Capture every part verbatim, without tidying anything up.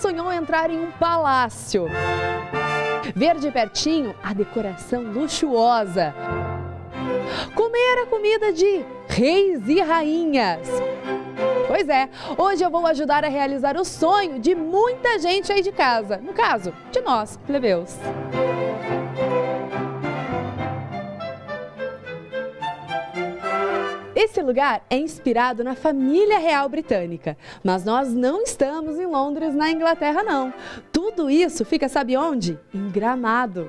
sonhou entrar em um palácio? Ver de pertinho a decoração luxuosa? Comer a comida de reis e rainhas? Pois é, hoje eu vou ajudar a realizar o sonho de muita gente aí de casa. No caso, de nós, plebeus. Esse lugar é inspirado na família real britânica, mas nós não estamos em Londres, na Inglaterra, não. Tudo isso fica, sabe onde? Em Gramado.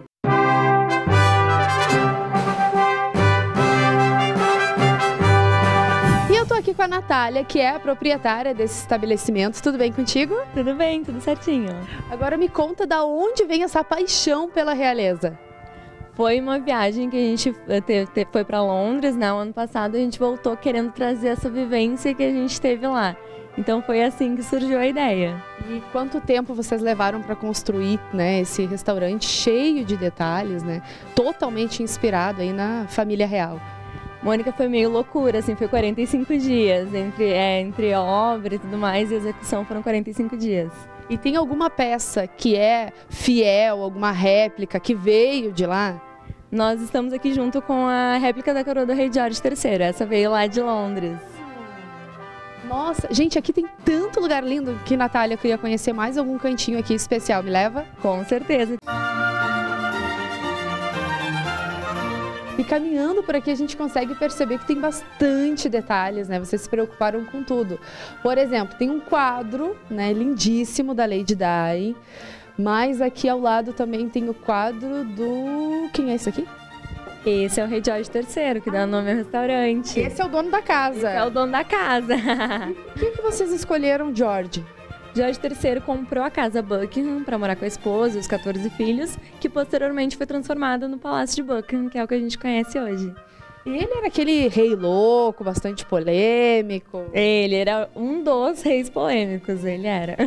E eu tô aqui com a Natália, que é a proprietária desse estabelecimento. Tudo bem contigo? Tudo bem, tudo certinho. Agora me conta da onde vem essa paixão pela realeza. Foi uma viagem que a gente te, te, foi para Londres, né? O ano passado a gente voltou querendo trazer essa vivência que a gente teve lá. Então foi assim que surgiu a ideia. E quanto tempo vocês levaram para construir, né, esse restaurante cheio de detalhes, né? Totalmente inspirado aí na família real. Mônica, foi meio loucura, assim, foi quarenta e cinco dias, entre, é, entre obra e tudo mais, e execução foram quarenta e cinco dias. E tem alguma peça que é fiel, alguma réplica que veio de lá? Nós estamos aqui junto com a réplica da coroa do rei George terceiro, essa veio lá de Londres. Nossa, gente, aqui tem tanto lugar lindo que, Natália, eu queria conhecer mais algum cantinho aqui especial, me leva? Com certeza. E caminhando por aqui a gente consegue perceber que tem bastante detalhes, né? Vocês se preocuparam com tudo. Por exemplo, tem um quadro, né, lindíssimo da Lady Di, mas aqui ao lado também tem o quadro do... Quem é esse aqui? Esse é o rei George terceiro, que dá nome ao restaurante. Esse é o dono da casa. Esse é o dono da casa. Por que que vocês escolheram George? George terceiro comprou a casa Buckingham para morar com a esposa e os quatorze filhos, que posteriormente foi transformada no Palácio de Buckingham, que é o que a gente conhece hoje. E ele era aquele rei louco, bastante polêmico. Ele era um dos reis polêmicos, ele era.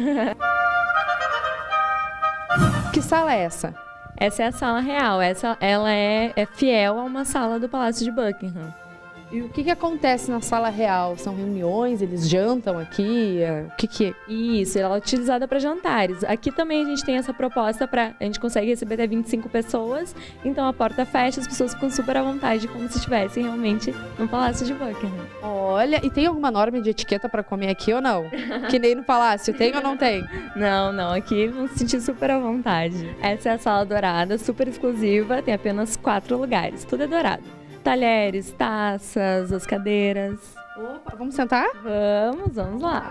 Que sala é essa? Essa é a sala real, essa, ela é, é fiel a uma sala do Palácio de Buckingham. E o que que acontece na sala real? São reuniões? Eles jantam aqui? O que que é? Isso, ela é utilizada para jantares. Aqui também a gente tem essa proposta para a gente consegue receber até vinte e cinco pessoas. Então a porta fecha, as pessoas ficam super à vontade, como se estivessem realmente no Palácio de Buckingham. Olha, e tem alguma norma de etiqueta para comer aqui ou não? Que nem no palácio, tem ou não tem? Não, não, aqui vão se sentir super à vontade. Essa é a sala dourada, super exclusiva, tem apenas quatro lugares, tudo é dourado. Talheres, taças, as cadeiras. Opa, vamos sentar? Vamos, vamos lá.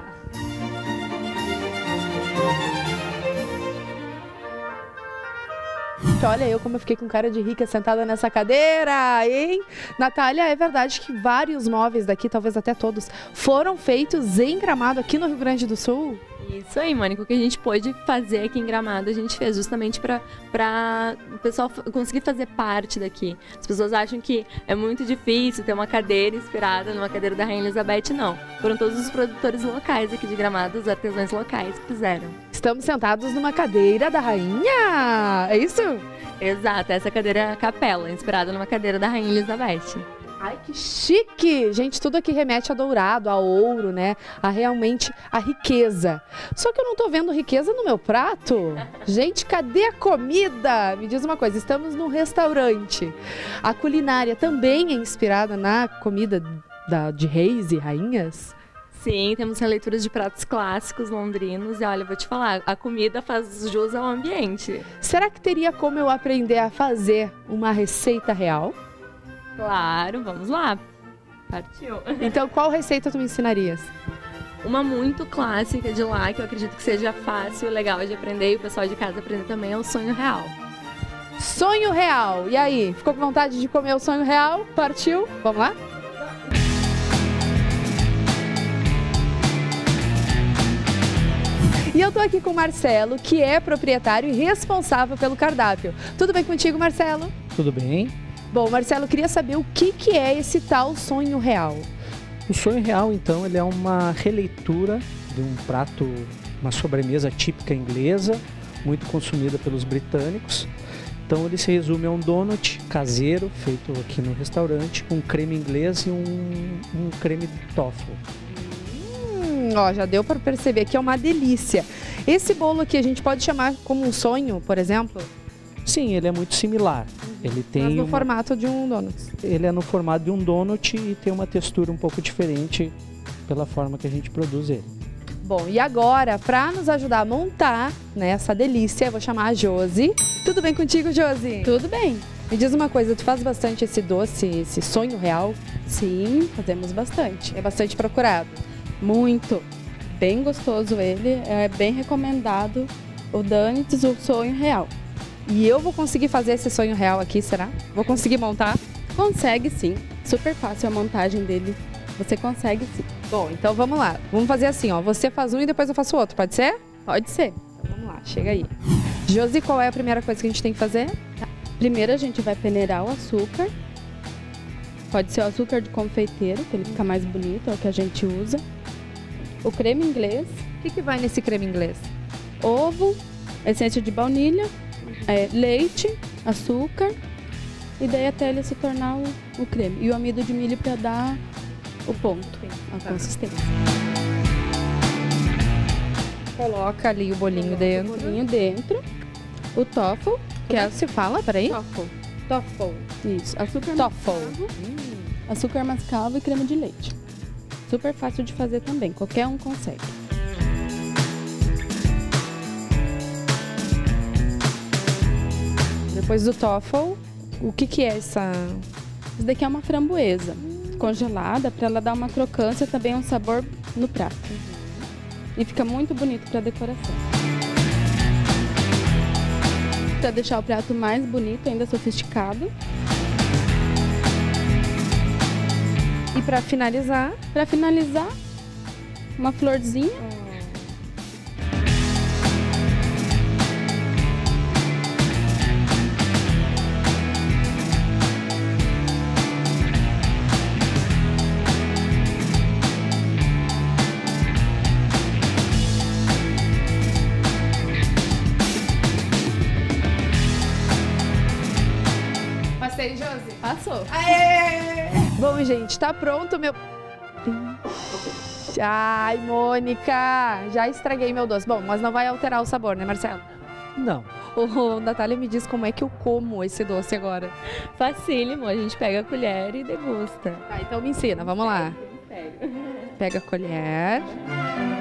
Olha eu como eu fiquei com cara de rica sentada nessa cadeira, hein? Natália, é verdade que vários móveis daqui, talvez até todos, foram feitos em Gramado, aqui no Rio Grande do Sul? Isso aí, Mônica, o que a gente pôde fazer aqui em Gramado, a gente fez justamente para o pessoal conseguir fazer parte daqui. As pessoas acham que é muito difícil ter uma cadeira inspirada numa cadeira da Rainha Elizabeth, não. Foram todos os produtores locais aqui de Gramado, os artesãos locais que fizeram. Estamos sentados numa cadeira da rainha, é isso? Exato, essa cadeira é a capela, inspirada numa cadeira da Rainha Elizabeth. Ai, que chique! Gente, tudo aqui remete a dourado, a ouro, né? A realmente a riqueza. Só que eu não tô vendo riqueza no meu prato. Gente, cadê a comida? Me diz uma coisa, estamos num restaurante. A culinária também é inspirada na comida da, de reis e rainhas? Sim, temos releituras de pratos clássicos londrinos e olha, vou te falar, a comida faz jus ao ambiente. Será que teria como eu aprender a fazer uma receita real? Claro, vamos lá. Partiu. Então, qual receita tu me ensinarias? Uma muito clássica de lá, que eu acredito que seja fácil e legal de aprender, e o pessoal de casa aprender também, é o sonho real. Sonho real. E aí, ficou com vontade de comer o sonho real? Partiu? Vamos lá? E eu tô aqui com o Marcelo, que é proprietário e responsável pelo cardápio. Tudo bem contigo, Marcelo? Tudo bem. Bom, Marcelo, eu queria saber o que, que é esse tal sonho real. O sonho real, então, ele é uma releitura de um prato, uma sobremesa típica inglesa, muito consumida pelos britânicos. Então ele se resume a um donut caseiro, feito aqui no restaurante, com creme inglês e um, um creme de toffee. Hum, Hum, ó, já deu para perceber que é uma delícia. Esse bolo aqui a gente pode chamar como um sonho, por exemplo? Sim, ele é muito similar. Ele tem Mas no uma- formato de um donut. Ele é no formato de um donut e tem uma textura um pouco diferente pela forma que a gente produz ele. Bom, e agora, para nos ajudar a montar, né, essa delícia, eu vou chamar a Josi. Tudo bem contigo, Josi? Tudo bem. Me diz uma coisa, tu faz bastante esse doce, esse sonho real? Sim, fazemos bastante. É bastante procurado. Muito. Bem gostoso ele, é bem recomendado o Donuts, o sonho real. E eu vou conseguir fazer esse sonho real aqui, será? Vou conseguir montar? Consegue sim, super fácil a montagem dele, você consegue sim. Bom, então vamos lá. Vamos fazer assim, ó. Você faz um e depois eu faço outro, pode ser? Pode ser. Então vamos lá, chega aí. Josi, qual é a primeira coisa que a gente tem que fazer? Primeiro a gente vai peneirar o açúcar. Pode ser o açúcar de confeiteiro, que ele fica mais bonito, é o que a gente usa. O creme inglês, O que, que vai nesse creme inglês? ovo, essência de baunilha, é, leite, açúcar e daí até ele se tornar o, o creme. E o amido de milho para dar o ponto, a Tá. consistência. Coloca ali o bolinho O dentro. bolinho dentro, o toffee, Que é, se fala, peraí? toffee, Toffle. isso, açúcar Toffle. mascavo, açúcar mascavo e creme de leite. Super fácil de fazer também, qualquer um consegue. Depois do toffle, o que que é essa... Isso daqui é uma framboesa congelada para ela dar uma crocância, também um sabor no prato. E fica muito bonito para decoração. Para deixar o prato mais bonito, ainda sofisticado. E pra finalizar... Para finalizar, uma florzinha. Passei, Josi? Passou. Aê! Bom, gente, tá pronto meu... Ai, Mônica, já estraguei meu doce. Bom, mas não vai alterar o sabor, né, Marcelo? Não. Ô, Natália, me diz como é que eu como esse doce agora. Facílimo, a gente pega a colher e degusta. Tá, então me ensina, vamos lá. Sério. Pega a colher.